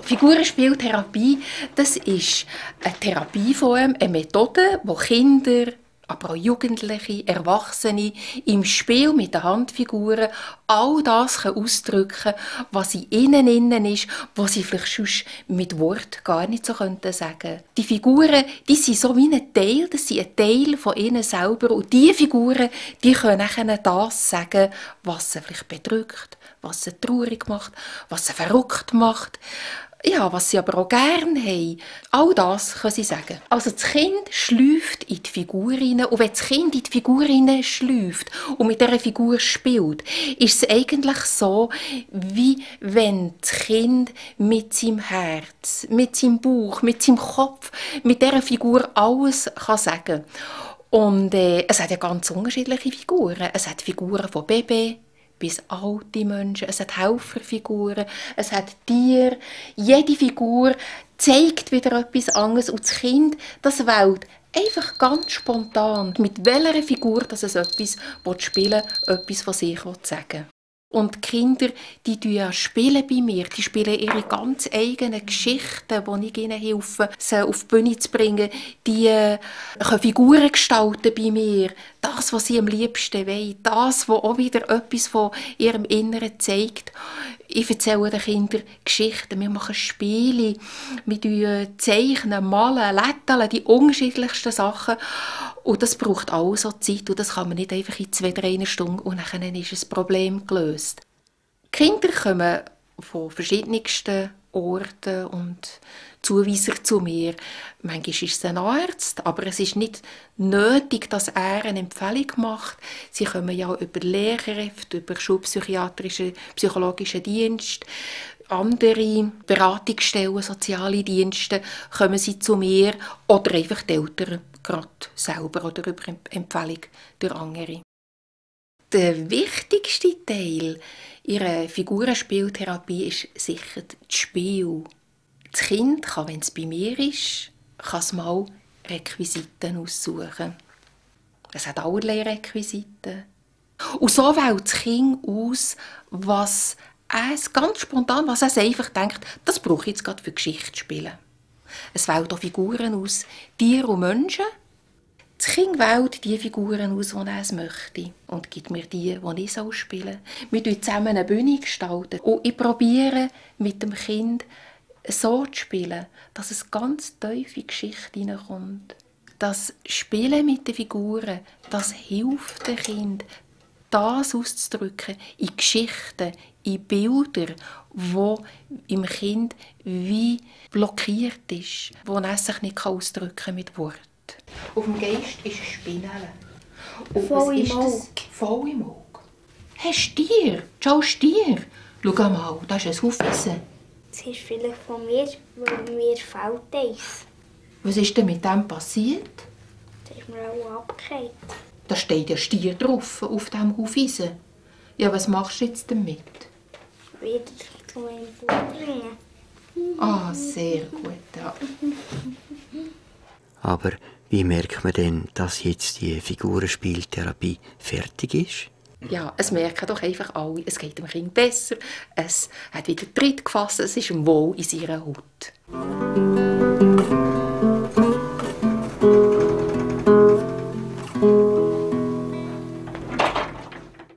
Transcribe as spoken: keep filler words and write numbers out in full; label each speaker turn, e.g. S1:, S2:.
S1: Figurenspieltherapie, das ist eine Therapieform, eine Methode, wo Kinder, aber auch Jugendliche, Erwachsene im Spiel mit den Handfiguren all das ausdrücken können, was in ihnen innen ist, was sie vielleicht sonst mit Wort gar nicht so könnten sagen. Die Figuren, die sind so wie ein Teil, das sind ein Teil von ihnen selber. Und diese Figuren, die können nachher das sagen, was sie vielleicht bedrückt, was sie traurig macht, was sie verrückt macht. Ja, was sie aber auch gerne haben. All das können sie sagen. Also das Kind schläft in die Figur hinein. Und wenn das Kind in die Figur hinein schläft und mit dieser Figur spielt, ist es eigentlich so, wie wenn das Kind mit seinem Herz, mit seinem Bauch, mit seinem Kopf, mit dieser Figur alles kann sagen kann. Und äh, es hat ja ganz unterschiedliche Figuren. Es hat Figuren von Baby bis alte Menschen, es hat Helferfiguren, es hat Tiere. Jede Figur zeigt wieder etwas anderes und das Kind, das wählt einfach ganz spontan, mit welcher Figur dass es etwas spielen will, etwas von sich sagen will. Und die Kinder, die spielen ja spielen bei mir, die spielen ihre ganz eigenen Geschichten, die ich ihnen helfe, sie auf die Bühne zu bringen. Die äh, können Figuren gestalten bei mir, das, was sie am liebsten wollen, das, was auch wieder etwas von ihrem Inneren zeigt. Ich erzähle den Kindern Geschichten, wir machen Spiele, wir zeichnen, malen, letteln, die unterschiedlichsten Sachen. Und das braucht auch so Zeit und das kann man nicht einfach in zwei, drei Stunden und dann ist das Problem gelöst. Die Kinder kommen von verschiedensten Orten und Zuweiser zu mir. Manchmal ist es ein Arzt, aber es ist nicht nötig, dass er eine Empfehlung macht. Sie kommen ja über Lehrkräfte, über schulpsychiatrische, psychologische Dienste, andere Beratungsstellen, soziale Dienste, kommen sie zu mir oder einfach die Eltern gerade selber oder über Empfehlung durch andere. Der wichtigste Teil ihrer Figurenspieltherapie ist sicher das Spiel. Das Kind kann, wenn es bei mir ist, kann es mal Requisiten aussuchen. Es hat allerlei Requisiten. Und so wählt das Kind aus, was es ganz spontan, was es einfach denkt, das brauche ich jetzt gerade für Geschichte spielen. Es wählt auch Figuren aus, Tiere und Menschen. Das Kind wählt die Figuren aus, die es möchte und gibt mir die, die ich spielen soll. Wir gestalten zusammen eine Bühne gestalten. Und ich probiere mit dem Kind so zu spielen, dass es ganz tief in die Geschichte hineinkommt. Das Spielen mit den Figuren, das hilft dem Kind, das auszudrücken in Geschichten, in Bilder, wo im Kind wie blockiert ist, wo es sich nicht ausdrücken kann mit Worten. Auf dem Geist ist ein Spinell. Und
S2: voll
S1: was ist
S2: im
S1: das?
S2: Auge.
S1: Voll im Auge. Hey, Stier! Schau, Stier! Schau mal, da ist ein Hufeisen.
S2: Das ist vielleicht von mir, weil mir fehlt eins.
S1: Was ist denn mit dem passiert?
S2: Das ist mir auch abgefallen.
S1: Da steht ja Stier drauf, auf diesem Hufeisen. Ja, was machst du jetzt damit?
S2: Wieder zu meinem Bruder bringen.
S1: Ah, sehr gut, ja.
S3: Aber wie merkt man denn, dass jetzt die Figurenspieltherapie fertig ist?
S1: Ja, es merken doch einfach alle, es geht dem Kind besser, es hat wieder Tritt gefasst, es ist wohl in seiner Haut.